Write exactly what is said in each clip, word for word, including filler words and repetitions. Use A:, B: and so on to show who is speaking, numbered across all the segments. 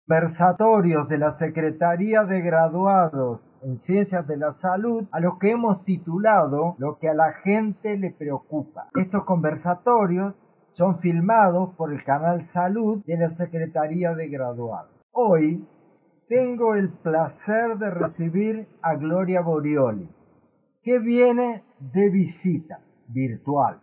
A: conversatorios de la Secretaría de Graduados en Ciencias de la Salud, a los que hemos titulado Lo que a la gente le preocupa. Estos conversatorios son filmados por el canal Salud de la Secretaría de Graduados. Hoy tengo el placer de recibir a Gloria Borioli, que viene de visita virtual.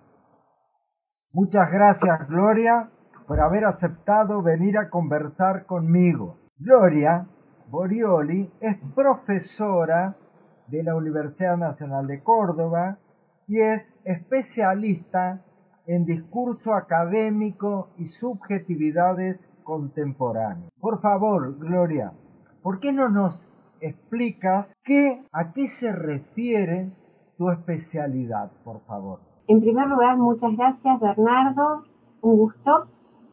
A: Muchas gracias, Gloria, por haber aceptado venir a conversar conmigo. Gloria Borioli es profesora de la Universidad Nacional de Córdoba y es especialista en discurso académico y subjetividades contemporáneas. Por favor, Gloria, ¿por qué no nos explicas qué, a qué se refiere tu especialidad, por favor?
B: En primer lugar, muchas gracias, Bernardo, un gusto,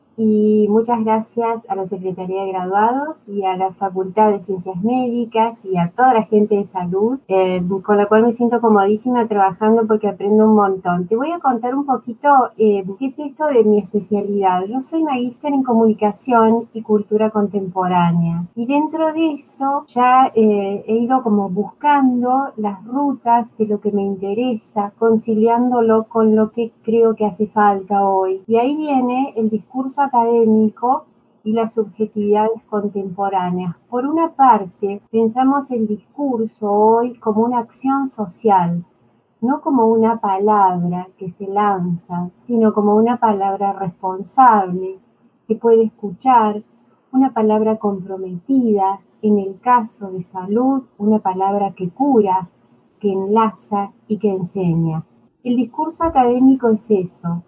B: y muchas gracias a la Secretaría de Graduados y a la Facultad de Ciencias Médicas y a toda la gente de salud, eh, con la cual me siento comodísima trabajando porque aprendo un montón. Te voy a contar un poquito eh, qué es esto de mi especialidad. Yo soy magíster en Comunicación y Cultura Contemporánea, y dentro de eso ya eh, he ido como buscando las rutas de lo que me interesa, conciliándolo con lo que creo que hace falta hoy. Y ahí viene el discurso académico y las subjetividades contemporáneas. Por una parte, pensamos el discurso hoy como una acción social, no como una palabra que se lanza, sino como una palabra responsable, que puede escuchar, una palabra comprometida, en el caso de salud, una palabra que cura, que enlaza y que enseña. El discurso académico es eso,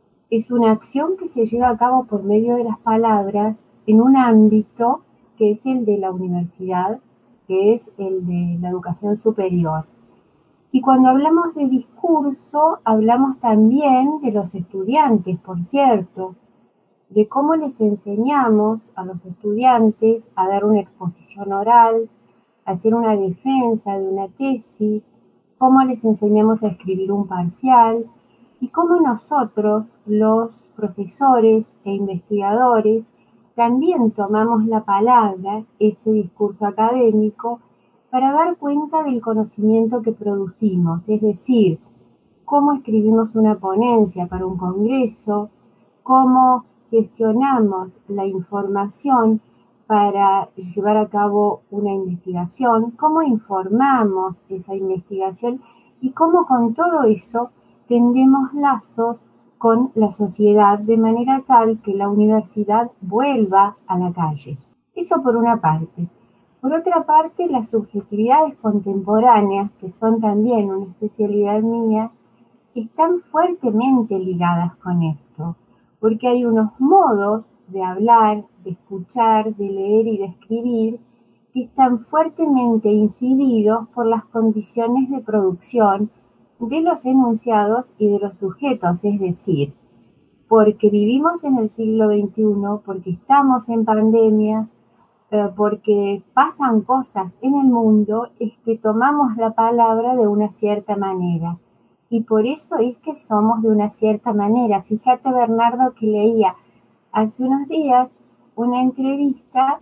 B: es una acción que se lleva a cabo por medio de las palabras en un ámbito que es el de la universidad, que es el de la educación superior. Y cuando hablamos de discurso, hablamos también de los estudiantes, por cierto, de cómo les enseñamos a los estudiantes a dar una exposición oral, a hacer una defensa de una tesis, cómo les enseñamos a escribir un parcial, y cómo nosotros, los profesores e investigadores, también tomamos la palabra, ese discurso académico, para dar cuenta del conocimiento que producimos, es decir, cómo escribimos una ponencia para un congreso, cómo gestionamos la información para llevar a cabo una investigación, cómo informamos esa investigación y cómo con todo eso tendemos lazos con la sociedad de manera tal que la universidad vuelva a la calle. Eso por una parte. Por otra parte, las subjetividades contemporáneas, que son también una especialidad mía, están fuertemente ligadas con esto, porque hay unos modos de hablar, de escuchar, de leer y de escribir que están fuertemente incididos por las condiciones de producción de los enunciados y de los sujetos, es decir, porque vivimos en el siglo veintiuno, porque estamos en pandemia, eh, porque pasan cosas en el mundo, es que tomamos la palabra de una cierta manera. Y por eso es que somos de una cierta manera. Fíjate, Bernardo, que leía hace unos días una entrevista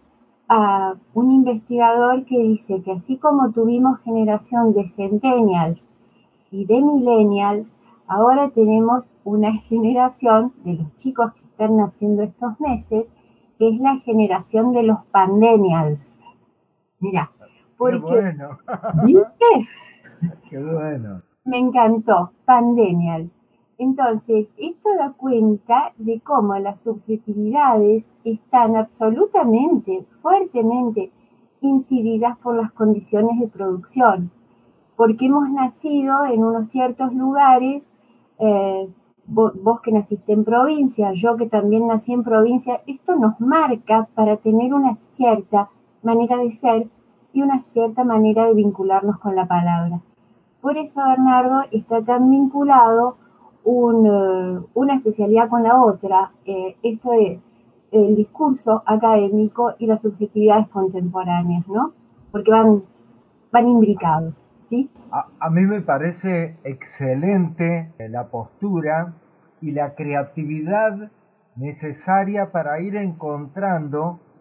B: a un investigador que dice que así como tuvimos generación de centennials y de millennials, ahora tenemos una generación de los chicos que están naciendo estos meses, que es la generación de los pandemials. Mira,
A: ¡Qué
B: porque,
A: bueno!
B: ¿viste?
A: ¡Qué bueno!
B: Me encantó, pandemials. Entonces, esto da cuenta de cómo las subjetividades están absolutamente, fuertemente incididas por las condiciones de producción, porque hemos nacido en unos ciertos lugares, eh, vos, vos que naciste en provincia, yo que también nací en provincia, esto nos marca para tener una cierta manera de ser y una cierta manera de vincularnos con la palabra. Por eso, Bernardo, está tan vinculado un, uh, una especialidad con la otra, eh, esto es el discurso académico y las subjetividades contemporáneas, ¿no? Porque van, van imbricados, ¿sí?
A: A, a mí me parece excelente la postura y la creatividad necesaria para ir encontrando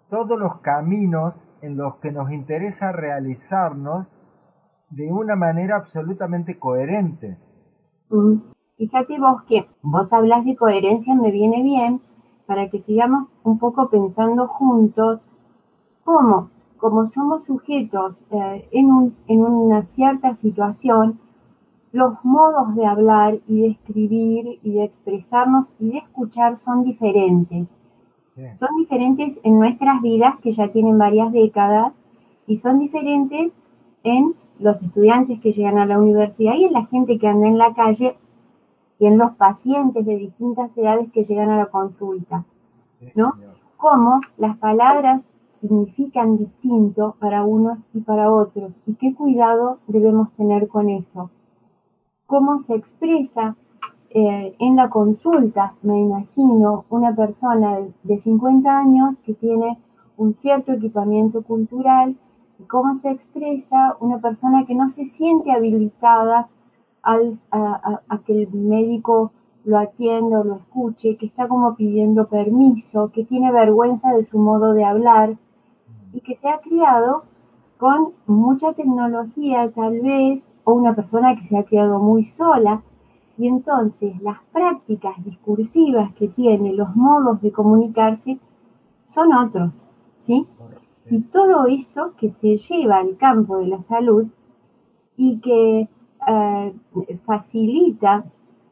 A: todos los caminos en los que nos interesa realizarnos de una manera absolutamente coherente.
B: Mm. Fíjate vos que vos hablas de coherencia, me viene bien para que sigamos un poco pensando juntos cómo, como somos sujetos eh, en, un, en una cierta situación, los modos de hablar y de escribir y de expresarnos y de escuchar son diferentes.
A: Sí.
B: Son diferentes en nuestras vidas, que ya tienen varias décadas, y son diferentes en los estudiantes que llegan a la universidad y en la gente que anda en la calle y en los pacientes de distintas edades que llegan a la consulta, ¿no? Cómo las palabras significan distinto para unos y para otros, y qué cuidado debemos tener con eso. Cómo se expresa eh, en la consulta, me imagino, una persona de cincuenta años que tiene un cierto equipamiento cultural, y cómo se expresa una persona que no se siente habilitada al, a, a, a que el médico lo atienda o lo escuche, que está como pidiendo permiso, que tiene vergüenza de su modo de hablar y que se ha criado con mucha tecnología tal vez, o una persona que se ha criado muy sola, y entonces las prácticas discursivas que tiene, los modos de comunicarse, son otros, ¿sí? Y todo eso que se lleva al campo de la salud y que eh, facilita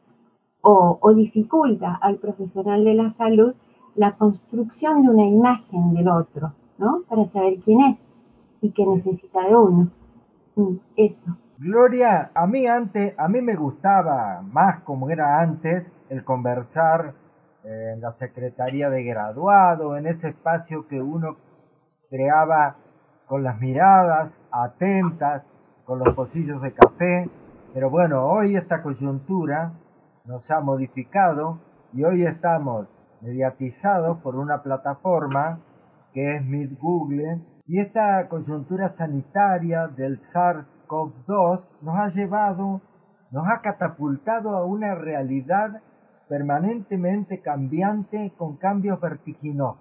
B: o, o dificulta al profesional de la salud la construcción de una imagen del otro, ¿no? Para saber quién es y qué necesita de uno. Eso.
A: Gloria, a mí antes, a mí me gustaba más como era antes el conversar eh, en la secretaría de graduado, en ese espacio que uno creaba con las miradas atentas, con los pocillos de café, pero bueno, hoy esta coyuntura nos ha modificado y hoy estamos mediatizados por una plataforma que es Meet Google, y esta coyuntura sanitaria del SARS-CoV dos nos ha llevado, nos ha catapultado a una realidad permanentemente cambiante con cambios vertiginosos.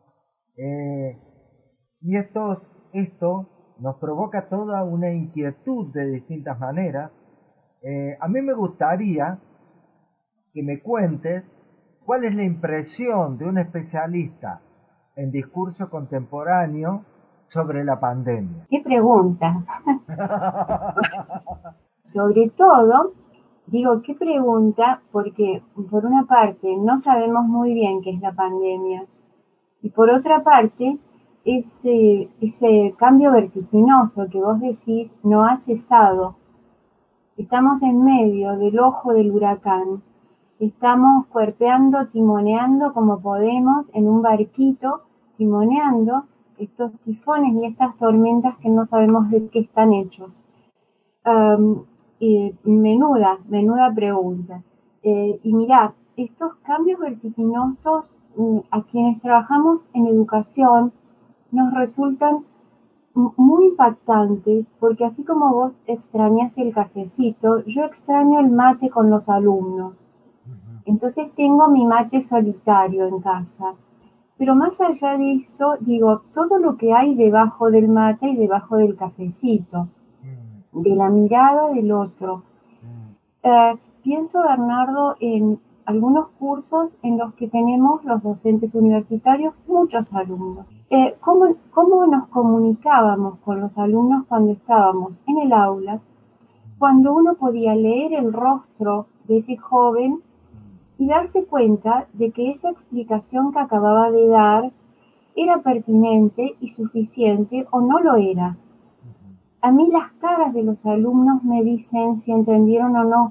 A: Eh, y esto, esto nos provoca toda una inquietud de distintas maneras. Eh, a mí me gustaría que me cuentes cuál es la impresión de un especialista en discurso contemporáneo sobre la pandemia.
B: ¿Qué pregunta? Sobre todo, digo, ¿qué pregunta? Porque por una parte no sabemos muy bien qué es la pandemia y por otra parte ese, ese cambio vertiginoso que vos decís no ha cesado. Estamos en medio del ojo del huracán. Estamos cuerpeando, timoneando como podemos en un barquito, timoneando estos tifones y estas tormentas que no sabemos de qué están hechos. Um, y menuda, menuda pregunta. Eh, y mirá, estos cambios vertiginosos a quienes trabajamos en educación nos resultan muy impactantes, porque así como vos extrañas el cafecito, yo extraño el mate con los alumnos. Entonces tengo mi mate solitario en casa. Pero más allá de eso, digo, todo lo que hay debajo del mate y debajo del cafecito, de la mirada del otro. Eh, pienso, Bernardo, en algunos cursos en los que tenemos los docentes universitarios muchos alumnos. Eh, ¿cómo, ¿Cómo nos comunicábamos con los alumnos cuando estábamos en el aula? Cuando uno podía leer el rostro de ese joven y darse cuenta de que esa explicación que acababa de dar era pertinente y suficiente o no lo era. A mí las caras de los alumnos me dicen si entendieron o no.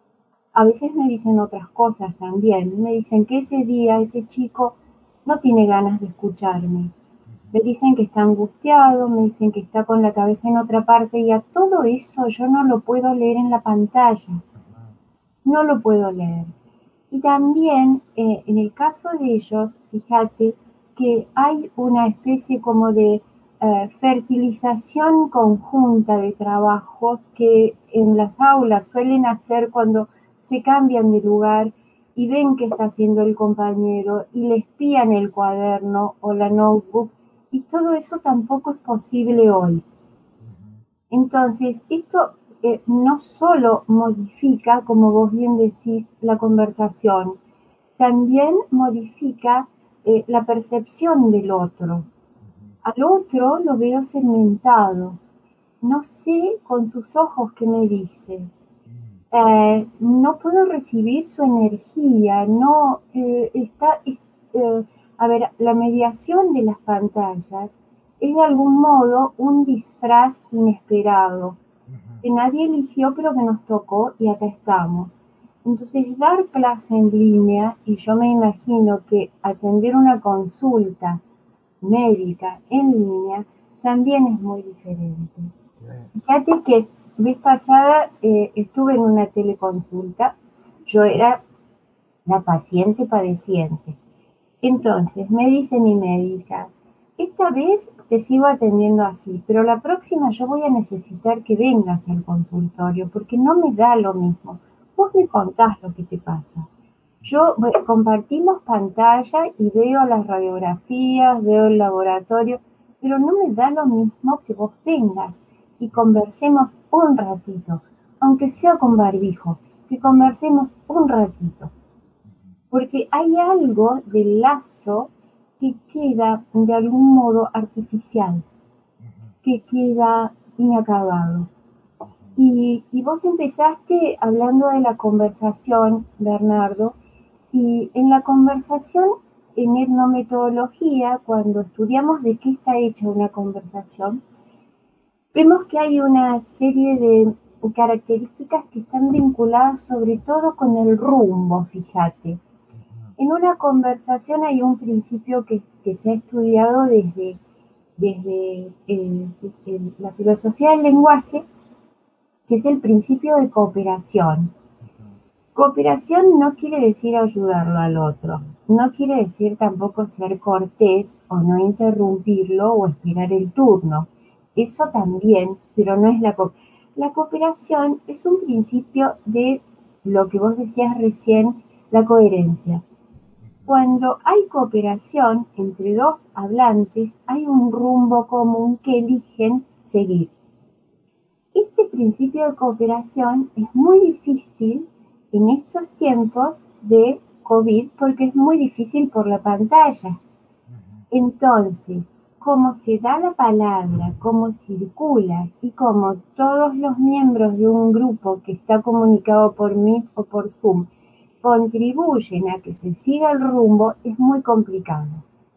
B: A veces me dicen otras cosas también. Me dicen que ese día ese chico no tiene ganas de escucharme. Me dicen que está angustiado, me dicen que está con la cabeza en otra parte, y a todo eso yo no lo puedo leer en la pantalla. No lo puedo leer. Y también, eh, en el caso de ellos, fíjate que hay una especie como de eh, fertilización conjunta de trabajos que en las aulas suelen hacer cuando se cambian de lugar y ven qué está haciendo el compañero y le espían el cuaderno o la notebook y todo eso tampoco es posible hoy. Entonces, esto eh, no solo modifica, como vos bien decís, la conversación, también modifica eh, la percepción del otro. Al otro lo veo segmentado, no sé con sus ojos qué me dice. Eh, no puedo recibir su energía, no eh, está, es- eh, a ver, la mediación de las pantallas es de algún modo un disfraz inesperado, que nadie eligió pero que nos tocó y acá estamos. Entonces, dar clase en línea, y yo me imagino que atender una consulta médica en línea también es muy diferente. Fíjate que vez pasada eh, estuve en una teleconsulta, yo era la paciente padeciente. Entonces me dice mi médica, esta vez te sigo atendiendo así, pero la próxima yo voy a necesitar que vengas al consultorio porque no me da lo mismo. Vos me contás lo que te pasa. Yo bueno, compartimos pantalla y veo las radiografías, veo el laboratorio, pero no me da lo mismo que vos vengas y conversemos un ratito, aunque sea con barbijo, que conversemos un ratito, porque hay algo del lazo que queda de algún modo artificial, que queda inacabado. Y, y vos empezaste hablando de la conversación, Bernardo, y en la conversación, en etnometodología, cuando estudiamos de qué está hecha una conversación, vemos que hay una serie de características que están vinculadas sobre todo con el rumbo, fíjate. En una conversación hay un principio que, que se ha estudiado desde, desde el, el, la filosofía del lenguaje, que es el principio de cooperación. Cooperación no quiere decir ayudarlo al otro, no quiere decir tampoco ser cortés o no interrumpirlo o esperar el turno. Eso también, pero no es la cooperación. La cooperación es un principio de lo que vos decías recién, la coherencia. Cuando hay cooperación entre dos hablantes, hay un rumbo común que eligen seguir. Este principio de cooperación es muy difícil en estos tiempos de COVID porque es muy difícil por la pantalla. Entonces, cómo se da la palabra, cómo circula y cómo todos los miembros de un grupo que está comunicado por Meet o por Zoom contribuyen a que se siga el rumbo es muy complicado.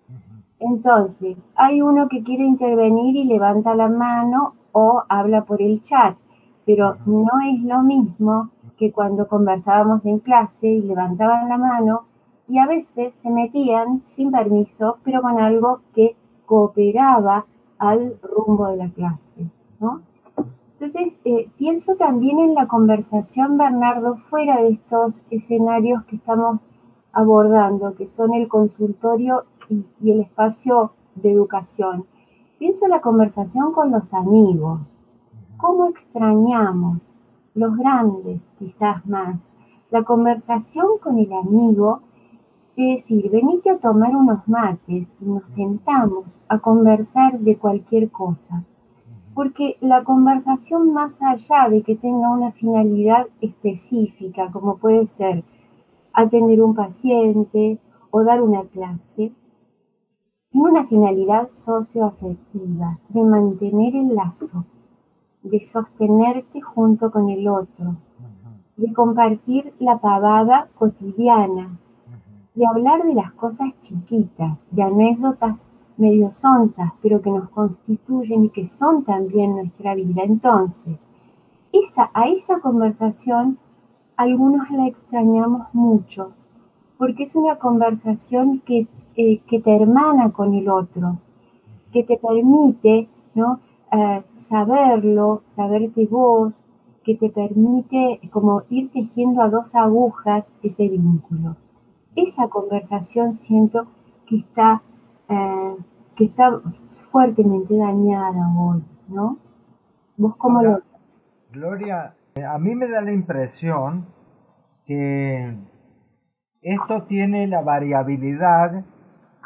B: Entonces, hay uno que quiere intervenir y levanta la mano o habla por el chat, pero no es lo mismo que cuando conversábamos en clase y levantaban la mano y a veces se metían sin permiso, pero con algo que cooperaba al rumbo de la clase, ¿no? Entonces, eh, pienso también en la conversación, Bernardo, fuera de estos escenarios que estamos abordando, que son el consultorio y, y el espacio de educación. Pienso en la conversación con los amigos. ¿Cómo extrañamos, los grandes quizás más, la conversación con el amigo? Es decir, venite a tomar unos mates y nos sentamos a conversar de cualquier cosa. Porque la conversación, más allá de que tenga una finalidad específica, como puede ser atender un paciente o dar una clase, tiene una finalidad socioafectiva, de mantener el lazo, de sostenerte junto con el otro, de compartir la pavada cotidiana, de hablar de las cosas chiquitas, de anécdotas medio sonzas, pero que nos constituyen y que son también nuestra vida. Entonces, esa, a esa conversación algunos la extrañamos mucho, porque es una conversación que, eh, que te hermana con el otro, que te permite, ¿no? Eh, saberlo, saberte vos, que te permite como ir tejiendo a dos agujas ese vínculo. Esa conversación siento que está, eh, que está fuertemente dañada hoy, ¿no? ¿Vos cómo lo
A: Ahora,
B: ves?
A: Gloria, eh, a mí me da la impresión que esto tiene la variabilidad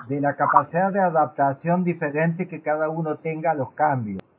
A: de la capacidad de adaptación diferente que cada uno tenga a los cambios.